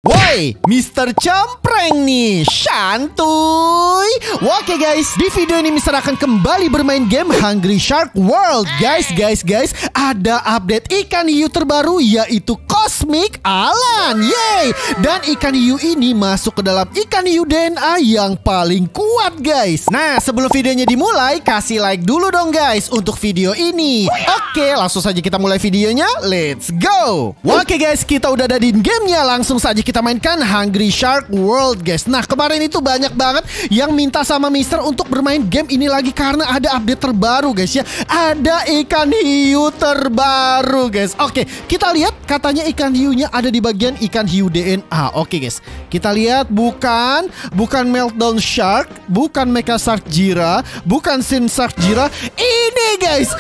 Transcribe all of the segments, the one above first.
Woi, Mister Cempreng nih, santuy. Oke guys, di video ini Mister akan kembali bermain game Hungry Shark World. Guys, ada update ikan hiu terbaru yaitu Cosmic Alan. Yeay, dan ikan hiu ini masuk ke dalam ikan hiu DNA yang paling kuat guys. Nah, sebelum videonya dimulai, kasih like dulu dong guys untuk video ini. Oke, langsung saja kita mulai videonya. Let's go. Oke guys, kita udah ada di gamenya. Langsung saja kita mainkan Hungry Shark World guys. Nah, kemarin itu banyak banget yang minta sama Mister untuk bermain game ini lagi karena ada update terbaru guys ya. Ada ikan hiu terbaru guys. Oke, kita lihat katanya ikan hiunya ada di bagian ikan hiu DNA. Oke guys, kita lihat bukan Meltdown Shark, bukan Mecha Shark Jira, bukan Sin Shark Jira. Ini guys,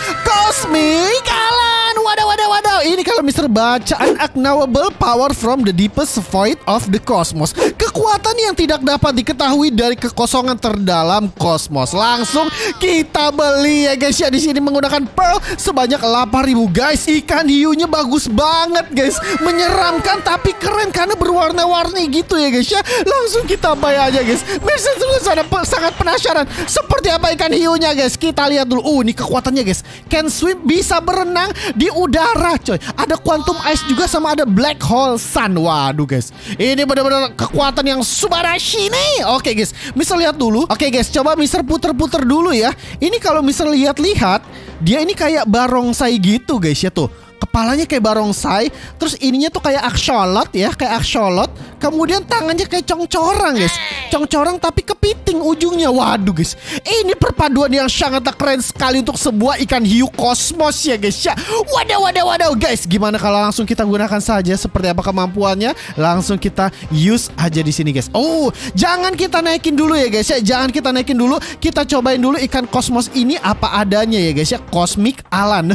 Cosmic Alan. Waduh. Ini kalau Mister baca, unknowable power from the deepest void of the cosmos. Kekuatan yang tidak dapat diketahui dari kekosongan terdalam kosmos. Langsung kita beli ya guys ya. Di sini menggunakan pearl sebanyak 8.000 guys. Ikan hiunya bagus banget guys. Menyeramkan tapi keren karena berwarna-warni gitu ya guys ya. Langsung kita buy aja guys. Mister sangat penasaran seperti apa ikan hiunya guys. Kita lihat dulu. Ini kekuatannya guys. Can swim, bisa berenang di udara coy. Ada quantum ice juga sama ada black hole sun. Waduh guys, ini benar-benar kekuatan yang subarashi nih. Oke guys, Mister lihat dulu. Oke guys, coba Mister puter-puter dulu ya. Ini kalau Mister lihat-lihat, dia ini kayak barongsai gitu guys ya tuh. Kepalanya kayak barongsai, terus ininya tuh kayak axolot ya, kayak axolot. Kemudian tangannya kayak congcorang guys. Congcorang tapi kepiting ujungnya. Waduh guys, ini perpaduan yang sangat keren sekali untuk sebuah ikan hiu kosmos ya guys ya. Waduh guys, gimana kalau langsung kita gunakan saja seperti apa kemampuannya? Langsung kita use aja di sini guys. Oh, jangan kita naikin dulu ya guys ya. Jangan kita naikin dulu. Kita cobain dulu ikan kosmos ini apa adanya ya guys ya. Cosmic Alan.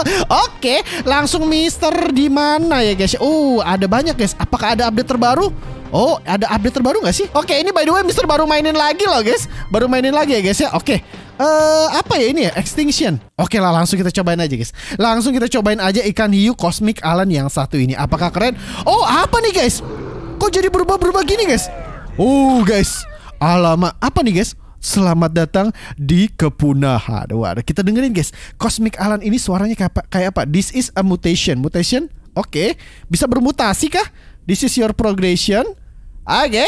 Oke, langsung Mister di mana ya guys? Oh, ada banyak guys. Apakah ada update terbaru? Oh, ada update terbaru nggak sih? Oke, ini by the way Mister baru mainin lagi loh guys. Baru mainin lagi ya guys ya. Oke. Apa ya ini ya? Extinction. Oke lah, langsung kita cobain aja guys. Langsung kita cobain aja ikan hiu Cosmic Alan yang satu ini. Apakah keren? Oh, apa nih guys? Kok jadi berubah-berubah gini guys? Oh guys, alamak. Apa nih guys? Selamat datang di kepunahan. Waduh, kita dengerin guys. Cosmic Alan ini suaranya kayak apa? This is a mutation. Mutation? Oke. Bisa bermutasi kah? This is your progression. Oke.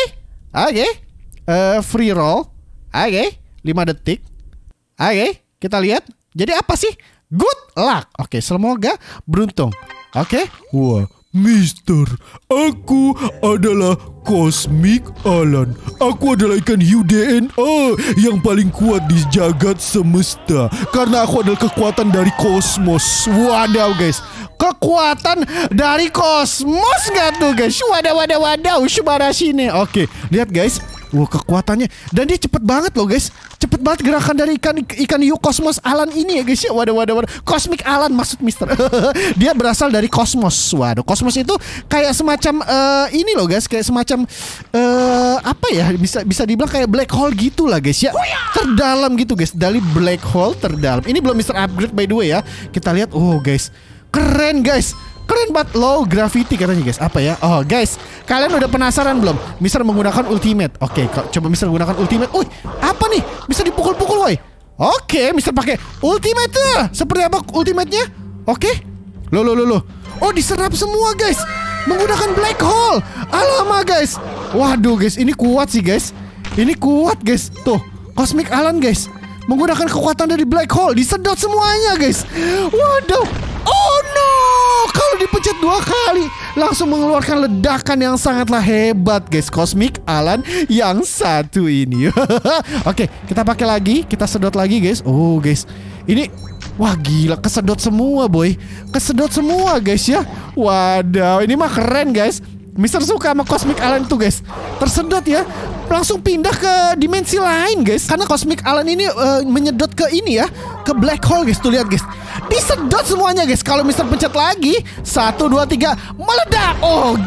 Free roll. Oke. 5 detik. Oke. Kita lihat. Jadi apa sih? Good luck. Oke. Semoga beruntung. Oke. Wah. Mister, aku adalah Cosmic Alan. Aku adalah ikan hiu DNA yang paling kuat di jagat semesta. Karena aku adalah kekuatan dari kosmos. Wadaw guys, kekuatan dari kosmos nggak tuh guys? Wadaw, subarashi nih. Oke, lihat guys. Wah, kekuatannya. Dan dia cepet banget loh guys. Cepet banget gerakan dari ikan hiu Cosmos Alan ini ya guys ya. Waduh. Cosmic Alan maksud Mister. Dia berasal dari kosmos. Waduh, kosmos itu kayak semacam ini loh guys. Kayak semacam apa ya, bisa dibilang kayak black hole gitu lah guys ya. Terdalam gitu guys. Dari black hole terdalam. Ini belum Mister upgrade by the way ya. Kita lihat. Oh guys, keren guys. Keren banget, low gravity katanya guys. Apa ya? Oh guys, kalian udah penasaran belum? Mister menggunakan ultimate. Oke, coba Mister menggunakan ultimate. Wih, apa nih? Bisa dipukul-pukul woi. Oke, Mister pakai ultimate tuh. Seperti apa ultimate-nya? Oke. Loh. Oh, diserap semua guys. Menggunakan black hole. Alamak guys. Waduh guys, ini kuat sih guys. Ini kuat guys. Tuh, Cosmic Alan guys. Menggunakan kekuatan dari black hole. Disedot semuanya guys. Waduh. Oh no. Kalau dipencet 2 kali langsung mengeluarkan ledakan yang sangatlah hebat guys. Cosmic Alan yang satu ini. Oke, kita pakai lagi. Kita sedot lagi guys. Oh guys, ini wah gila, kesedot semua boy. Kesedot semua guys ya. Wadaw, ini mah keren guys. Mister suka sama Cosmic Alan tuh guys. Tersedot ya, langsung pindah ke dimensi lain guys. Karena Cosmic Alan ini menyedot ke ini ya, ke black hole guys. Tuh lihat guys, disedot semuanya guys. Kalau Mister pencet lagi 1, 2, 3 meledak. Oh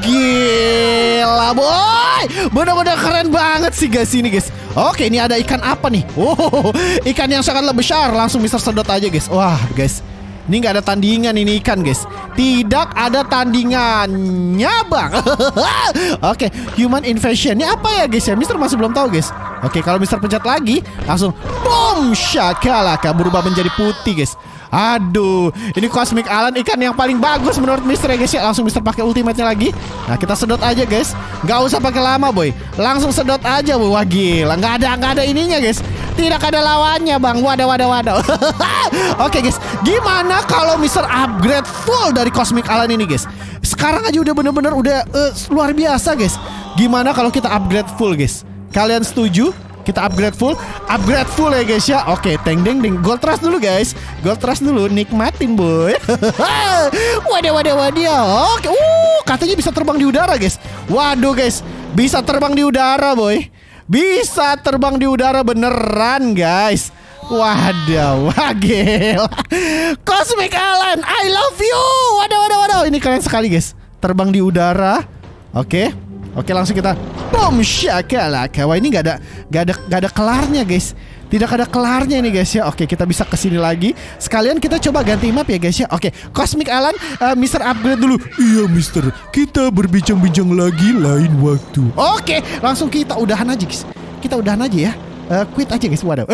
gila boy, bener-bener keren banget sih guys ini guys. Oke, ini ada ikan apa nih? Oh, ikan yang sangatlah besar. Langsung Mister sedot aja guys. Wah guys, Ini nggak ada tandingan ini ikan guys. Tidak ada tandingannya bang. Oke, human invasion ini apa ya guys ya? Mister masih belum tahu guys. Oke, kalau Mister pencet lagi langsung boom shakalaka berubah menjadi putih guys. Aduh, ini Cosmic Alan ikan yang paling bagus menurut Mister ya guys ya. Langsung Mister pakai ultimate-nya lagi. Nah, kita sedot aja guys. Nggak usah pakai lama boy. Langsung sedot aja boy. Wah gila, nggak ada ininya guys. Tidak ada lawannya bang. Waduh. Oke guys, gimana kalau Mister upgrade full dari Cosmic Alan ini guys? Sekarang aja udah bener-bener udah luar biasa guys. Gimana kalau kita upgrade full guys? Kalian setuju? Kita upgrade full ya guys ya. Oke, teng deng deng. Gold rush dulu guys. Gold rush dulu, nikmatin boy. Waduh. Oke, katanya bisa terbang di udara guys. Waduh guys, bisa terbang di udara boy. Bisa terbang di udara beneran guys. Waduh, gila. Cosmic Alan, I love you. Waduh. Ini keren sekali guys. Terbang di udara. Oke, langsung kita boom shakalaka. Wah, ini gak ada kelarnya guys. Tidak ada kelarnya ini guys ya. Oke, kita bisa kesini lagi. Sekalian kita coba ganti map ya guys ya. Oke, Cosmic Alan, Mister upgrade dulu. Iya Mister, kita berbincang-bincang lagi lain waktu. Oke, langsung kita udahan aja guys. Kita udahan aja ya. Quit aja guys. Waduh.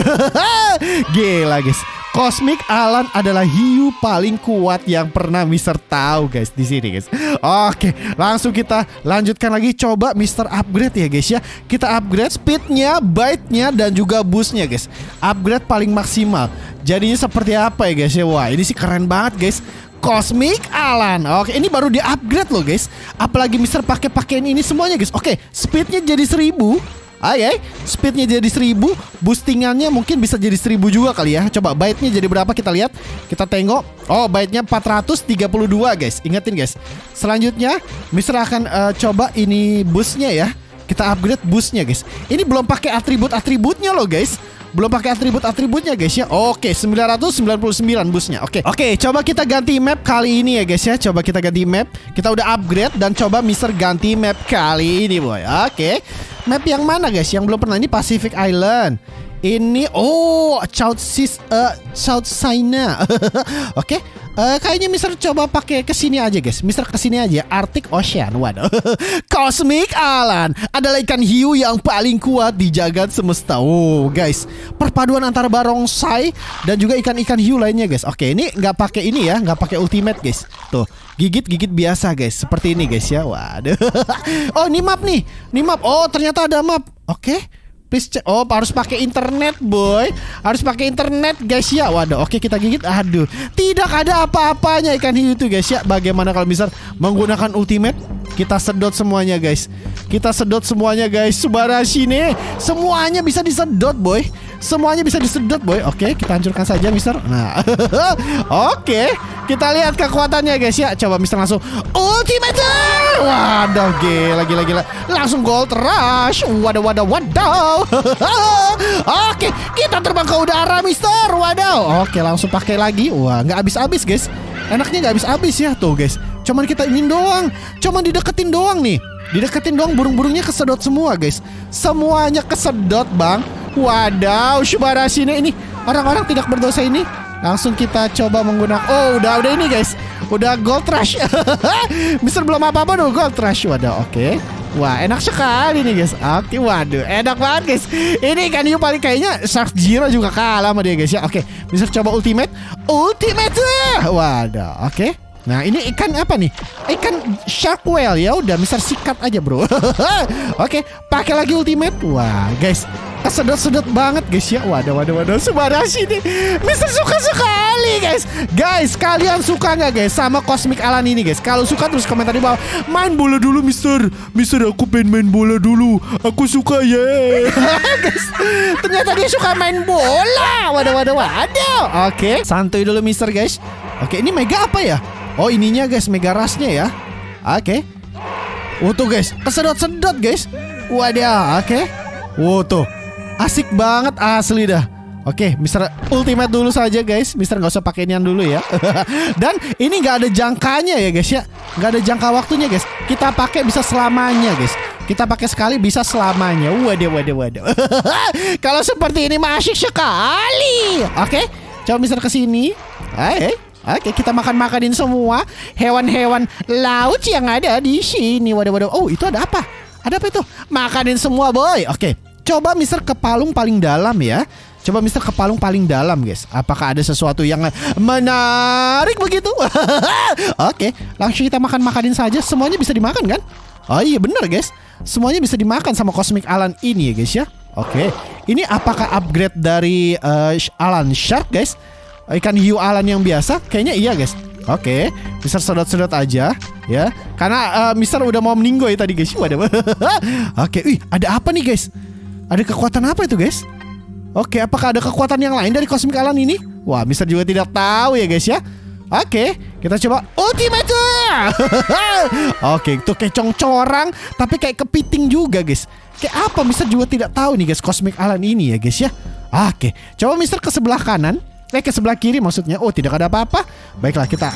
Gila guys. Cosmic Alan adalah hiu paling kuat yang pernah Mister tahu guys di sini guys. Oke, langsung kita lanjutkan lagi. Coba Mister upgrade ya guys ya. Kita upgrade speednya, bite-nya dan juga boost-nya guys. Upgrade paling maksimal. Jadinya seperti apa ya guys ya? Wah, ini sih keren banget guys. Cosmic Alan. Oke, ini baru di upgrade loh guys. Apalagi Mister pakaian ini semuanya guys. Oke, speednya jadi 1000. Speednya jadi 1000. Boostingannya mungkin bisa jadi 1000 juga kali ya. Coba bite-nya jadi berapa kita lihat. Kita tengok. Oh, bite-nya 432 guys. Ingetin guys. Selanjutnya Mister akan coba ini boost-nya ya. Kita upgrade boost-nya guys. Ini belum pakai atribut-atributnya loh guys. Belum pakai atribut-atributnya guys ya. Oke, 999 boostnya. Oke, coba kita ganti map kali ini ya guys ya. Coba kita ganti map. Kita udah upgrade dan coba Mister ganti map kali ini boy. Oke, map yang mana guys? Yang belum pernah. Ini Pacific Island. Ini South China. Oke. Kayaknya Mister coba pakai kesini aja guys. Mister kesini aja, Arctic Ocean. Waduh. Cosmic Alan adalah ikan hiu yang paling kuat di jagat semesta. Oh guys, perpaduan antara barongsai dan juga ikan-ikan hiu lainnya guys. Oke, ini nggak pakai ini ya, nggak pakai ultimate guys. Tuh, gigit biasa guys, seperti ini guys ya. Waduh. Oh, ini map nih. Ini map. Oh, ternyata ada map. Oke. Please check. Oh, harus pakai internet boy. Harus pakai internet guys ya. Waduh, oke kita gigit. Aduh, tidak ada apa-apanya ikan hiu itu guys ya. Bagaimana kalau Mister menggunakan ultimate? Kita sedot semuanya guys. Kita sedot semuanya guys. Subarashi nih. Semuanya bisa disedot boy. Semuanya bisa disedot boy. Oke, kita hancurkan saja Mister. Nah. Oke, kita lihat kekuatannya guys ya. Coba Mister langsung ultimate. Waduh, gila. Langsung gold rush. Waduh. Oke, kita terbang ke udara Mister. Waduh. Oke, langsung pakai lagi. Wah, nggak habis-habis guys. Enaknya nggak habis-habis ya tuh guys. Cuman kita ingin doang. Cuman dideketin doang nih. Dideketin doang, burung-burungnya kesedot semua guys. Semuanya kesedot bang. Wadaw, Subarashi ini orang-orang tidak berdosa ini. Langsung kita coba menggunakan. Oh, udah ini guys. Udah gold rush. Mister belum apa-apa dong gold rush. Waduh, oke. Wah, enak sekali nih guys. Oke, waduh, enak banget guys. Ini kan hiu paling kayaknya Shark Zero juga kalah sama dia guys ya. Oke, Mister coba ultimate. Waduh, oke. Nah, ini ikan apa nih? Ikan shark whale ya. Udah Mister sikat aja bro. Oke, pakai lagi ultimate. Wah guys, kesedot-sedot banget guys ya. Waduh. Subarashi nih. Mister suka sekali guys. Guys, kalian suka nggak guys sama Cosmic Alan ini guys? Kalau suka terus komentar di bawah. Main bola dulu Mister. Mister, aku pengen main bola dulu. Aku suka ya. Guys, ternyata dia suka main bola. Waduh. Oke, santuy dulu Mister guys. Oke, ini mega apa ya? Oh, ininya guys, mega rush-nya ya. Oke. Tuh guys, kesedot-sedot guys. Waduh, oke. Tuh, asik banget asli dah. Oke, Mister ultimate dulu saja guys. Mister nggak usah pakai inian dulu ya. Dan ini nggak ada jangkanya ya guys ya. Nggak ada jangka waktunya guys. Kita pakai bisa selamanya guys. Kita pakai sekali bisa selamanya. Waduh. Kalau seperti ini masih sekali. Oke, coba Mister kesini. Oke, kita makan-makanin semua hewan-hewan laut yang ada di sini. Waduh. Oh, itu ada apa? Ada apa itu? Makanin semua, boy. Oke, coba Mister ke palung paling dalam ya. Coba Mister ke palung paling dalam, guys. Apakah ada sesuatu yang menarik begitu? Oke, langsung kita makan-makanin saja. Semuanya bisa dimakan kan? Oh iya bener, guys. Semuanya bisa dimakan sama Cosmic Alan ini ya, guys ya. Oke, ini apakah upgrade dari Alan Shark, guys? Ikan hiu Alan yang biasa? Kayaknya iya, guys. Oke, Mister sedot-sedot aja ya. Karena Mister udah mau meninggoy tadi, guys. Waduh. Oke, ada apa nih, guys? Ada kekuatan apa itu, guys? Oke, apakah ada kekuatan yang lain dari Cosmic Alan ini? Wah, Mister juga tidak tahu ya, guys ya. Oke, kita coba ultimate. Oke, itu kayak corang tapi kayak kepiting juga, guys. Kayak apa Mister juga tidak tahu nih, guys, Cosmic Alan ini ya, guys ya. Oke, coba Mister ke sebelah kanan. Ke sebelah kiri maksudnya. Oh, tidak ada apa-apa. Baiklah, kita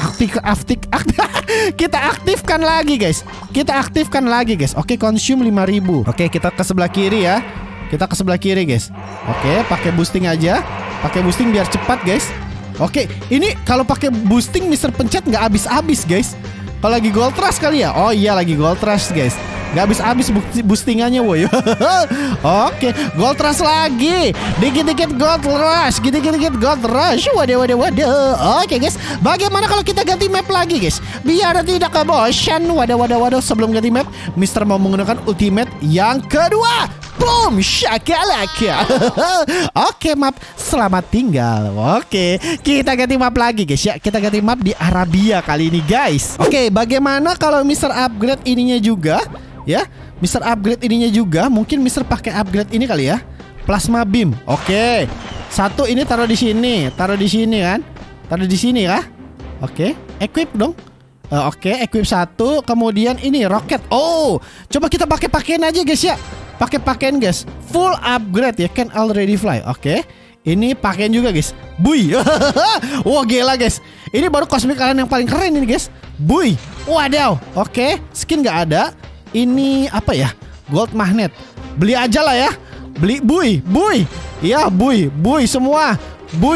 kita aktifkan lagi, guys. Kita aktifkan lagi, guys. Oke, consume 5.000. Oke, kita ke sebelah kiri ya. Kita ke sebelah kiri, guys. Oke, pakai boosting aja. Pakai boosting biar cepat, guys. Oke, ini kalau pakai boosting Mister pencet nggak habis-habis, guys. Kalau lagi gold rush kali ya. Oh iya, lagi gold rush, guys. Gak habis-habis boostingannya, woy. Oke, gold rush lagi. Dikit-dikit gold rush. Dikit-dikit gold rush. Waduh. Oke, guys. Bagaimana kalau kita ganti map lagi, guys? Biar tidak kebosan. Waduh. Sebelum ganti map, Mister mau menggunakan ultimate yang kedua. Boom, shakalaka. Oke, map. Selamat tinggal. Oke, kita ganti map lagi, guys ya. Kita ganti map di Arabia kali ini, guys. Oke, bagaimana kalau Mister upgrade ininya juga? Ya, Mister upgrade ininya juga. Mungkin Mister pakai upgrade ini kali ya. Plasma beam. Oke. Satu ini taruh di sini. Taruh di sini kan? Taruh di sini kah? Oke. Equip dong. Oke, equip satu. Kemudian ini roket. Oh, coba kita pakai pakaian aja, guys ya. Pakai pakaian, guys. Full upgrade ya. Can already fly. Oke. Ini pakaian juga, guys. Bui. Wah, gila, guys. Ini baru Cosmic Alan yang paling keren ini, guys. Bui. Wadaw. Oke. Skin nggak ada. Ini apa ya? Gold magnet. Beli aja lah ya. Beli bui. Iya, bui semua. Bui.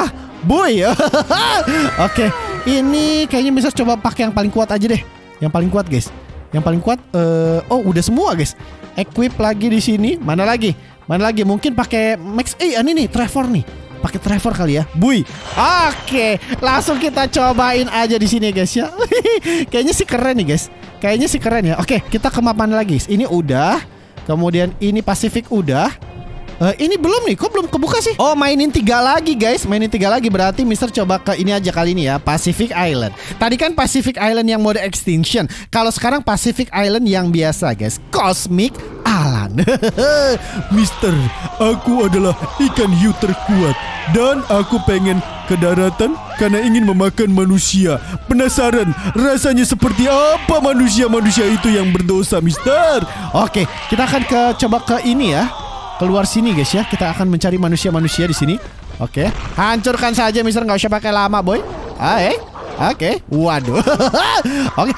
Oke. Ini kayaknya bisa coba pakai yang paling kuat aja deh. Yang paling kuat, guys. Yang paling kuat oh, udah semua, guys. Equip lagi di sini. Mana lagi? Mungkin pakai max. Ini nih, Trevor nih. Pakai Trevor kali ya. Bui. Oke, langsung kita cobain aja di sini, guys ya. Kayaknya sih keren nih, guys. Kayaknya sih keren ya. Oke, kita ke map mana lagi? Ini udah. Kemudian ini Pasifik udah. Ini belum nih. Kok belum kebuka sih? Oh, mainin 3 lagi, guys. Mainin 3 lagi. Berarti Mister coba ke ini aja kali ini ya. Pacific Island. Tadi kan Pacific Island yang mode extinction. Kalau sekarang Pacific Island yang biasa, guys. Cosmic Alan. Mister, aku adalah ikan hiu terkuat. Dan aku pengen ke daratan karena ingin memakan manusia. Penasaran rasanya seperti apa manusia-manusia itu yang berdosa, Mister? Oke, kita akan coba ke ini ya. Keluar sini, guys ya. Kita akan mencari manusia-manusia di sini. Oke, hancurkan saja, Mister. Nggak usah pakai lama, boy. Oke. Waduh. Oke.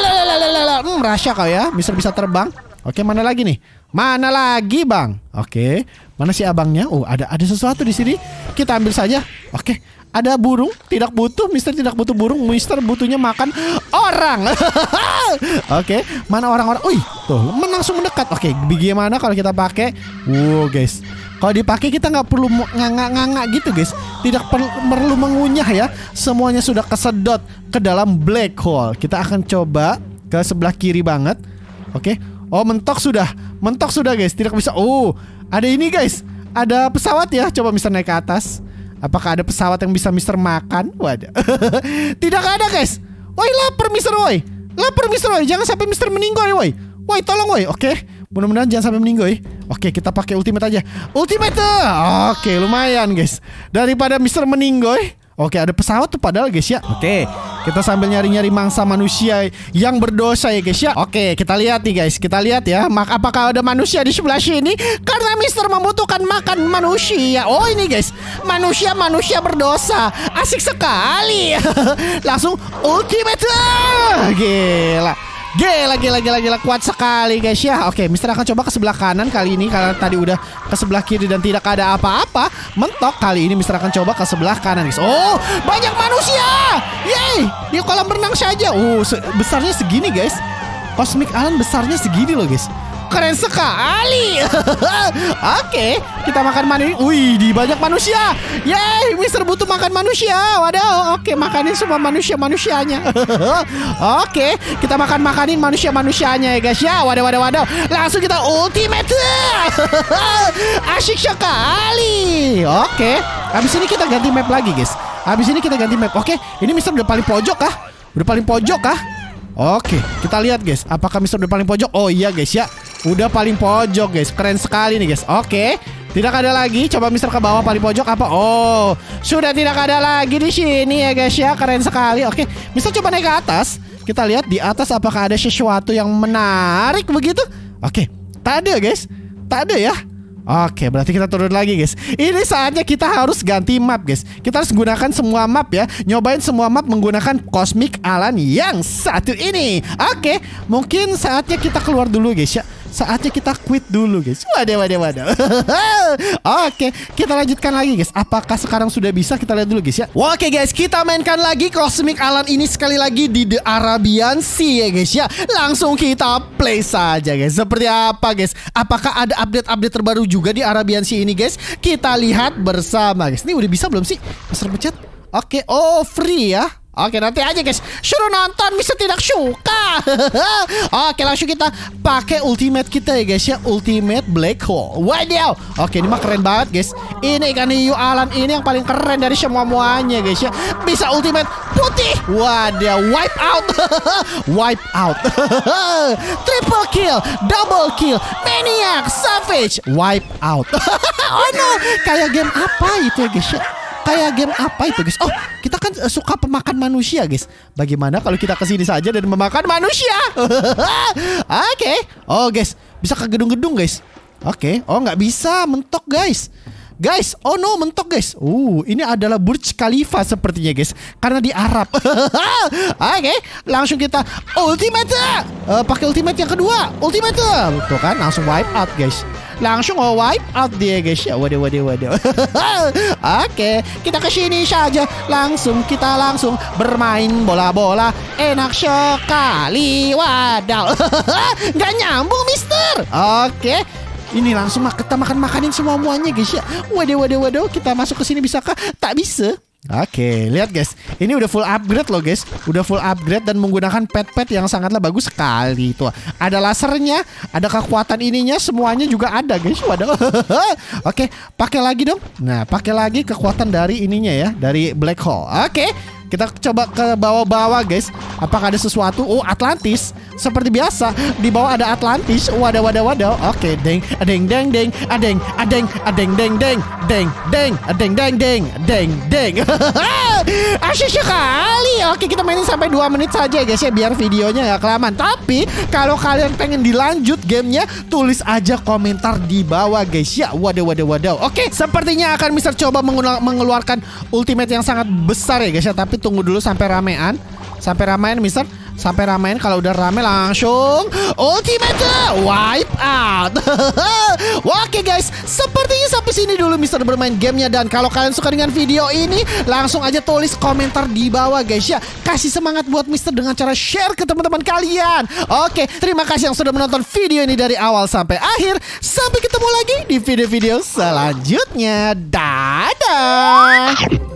Merasa kau ya, Mister bisa terbang. Oke, mana lagi nih? Mana lagi, Bang? Oke. Mana si abangnya? Oh, ada sesuatu di sini. Kita ambil saja. Oke. Ada burung, tidak butuh. Mister tidak butuh burung. Mister butuhnya makan orang. Oke, mana orang-orang? Wih, tuh langsung mendekat. Oke, bagaimana kalau kita pakai? Wow, guys. Kalau dipakai kita nggak perlu nganga-nganga gitu, guys. Tidak perlu mengunyah ya. Semuanya sudah kesedot ke dalam black hole. Kita akan coba ke sebelah kiri banget. Oke. Oh, mentok sudah, guys. Tidak bisa. Oh, ada ini, guys. Ada pesawat ya. Coba Mister naik ke atas. Apakah ada pesawat yang bisa Mister makan? Waduh. Tidak ada, guys. Woi, lapar Mister, woi. Jangan sampai Mister meninggoy, woi. Woi, tolong, woi. Oke. Mudah-mudahan jangan sampai meninggoy. Oke, kita pakai ultimate aja. Ultimate. Oke, lumayan, guys. Daripada Mister meninggoy. Oke, ada pesawat tuh padahal, guys ya. Oke, kita sambil nyari-nyari mangsa manusia yang berdosa ya, guys ya. Oke, kita lihat nih, guys. Kita lihat ya. Apakah ada manusia di sebelah sini? Karena Mister membutuhkan makan manusia. Oh, ini, guys. Manusia berdosa. Asik sekali. Langsung ultimate. Gila. Gila, kuat sekali guys ya. Oke, Mister akan coba ke sebelah kanan kali ini karena tadi udah ke sebelah kiri dan tidak ada apa-apa. Mentok kali ini Mister akan coba ke sebelah kanan guys. Oh, banyak manusia. Yeay, di kolam renang saja. Oh, besarnya segini guys. Cosmic Alan besarnya segini loh guys. Keren sekali. Oke, kita makan manusia. Wih, di banyak manusia. Yeay, Mister butuh makan manusia. Waduh, oke, makanin semua manusianya. Oke, kita makanin manusianya ya guys ya. Waduh. Langsung kita ultimate. Asyik sekali. Oke, habis ini kita ganti map lagi guys. Oke, ini Mister udah paling pojok kah? Oke, kita lihat guys. Apakah Mister udah paling pojok? Oh iya guys ya. Udah paling pojok guys. Keren sekali nih guys. Oke, tidak ada lagi. Coba Mister ke bawah paling pojok apa? Oh, sudah tidak ada lagi di sini ya guys ya. Keren sekali. Oke, Mister coba naik ke atas. Kita lihat di atas apakah ada sesuatu yang menarik begitu? Oke, tak ada guys. Tak ada ya. Oke, berarti kita turun lagi guys. Ini saatnya kita harus ganti map guys. Kita harus gunakan semua map ya. Nyobain semua map menggunakan Cosmic Alan yang satu ini. Oke, mungkin saatnya kita keluar dulu guys ya. Saatnya kita quit dulu guys. Waduh. Oke, kita lanjutkan lagi guys. Apakah sekarang sudah bisa? Kita lihat dulu guys ya. Oke guys, kita mainkan lagi Cosmic Alan ini sekali lagi di The Arabian Sea ya guys ya. Langsung kita play saja guys. Seperti apa guys? Apakah ada update terbaru juga di Arabian Sea ini guys? Kita lihat bersama guys. Ini udah bisa belum sih? Mister pencet. Oke, oh free ya. Oke, nanti aja guys. Suruh nonton, Mister tidak suka. Oke, langsung kita pakai ultimate kita ya guys ya. Ultimate Black Hole. Waduh. Oke, ini mah keren banget guys. Ini ikan hiu Alan ini yang paling keren dari semuanya guys ya. Bisa ultimate putih. Waduh, wipe out. Triple kill, double kill, maniac, savage, wipe out. Oh no, kayak game apa itu ya guys ya? Oh, kita kan suka pemakan manusia guys. Bagaimana kalau kita kesini saja dan memakan manusia? Oke. Oh guys, bisa ke gedung-gedung guys. Oke. Oh nggak bisa, mentok guys. Oh no, mentok guys. Ini adalah Burj Khalifa sepertinya guys. Karena di Arab. Oke, langsung kita ultimate. Pakai ultimate yang kedua. Ultimate. Tuh kan, langsung wipe out guys. Langsung wipe out dia guys ya. Waduh. Oke, kita ke sini saja. Kita langsung bermain bola-bola. Enak sekali. Wadaw. Gak nyambung Mister. Oke. Ini langsung kita makanin semuanya guys ya. Waduh. Kita masuk ke sini bisakah? Tak bisa. Oke, lihat guys. Ini udah full upgrade loh guys. Udah full upgrade dan menggunakan pet yang sangatlah bagus sekali. Tuh, ada lasernya, ada kekuatan ininya, semuanya juga ada guys. Waduh. Oke, pakai lagi dong. Nah, pakai lagi kekuatan dari ininya ya, dari Black Hole. Oke. Kita coba ke bawah-bawah guys. Apakah ada sesuatu? Oh, Atlantis. Seperti biasa, di bawah ada Atlantis. Waduh. Oke, deng. Asyik sekali. Oke, kita mainin sampai 2 menit saja guys ya, biar videonya gak kelamaan. Tapi kalau kalian pengen dilanjut gamenya, tulis aja komentar di bawah guys ya. Waduh. Oke, sepertinya akan Mister coba mengeluarkan ultimate yang sangat besar ya guys ya. Tapi tunggu dulu sampai ramean Mister. Sampai ramean, kalau udah rame langsung ultimate wipe out. Oke guys, sepertinya sampai sini dulu Mister bermain gamenya. Dan kalau kalian suka dengan video ini, langsung aja tulis komentar di bawah guys ya. Kasih semangat buat Mister dengan cara share ke teman-teman kalian. Oke, terima kasih yang sudah menonton video ini dari awal sampai akhir. Sampai ketemu lagi di video-video selanjutnya. Dadah.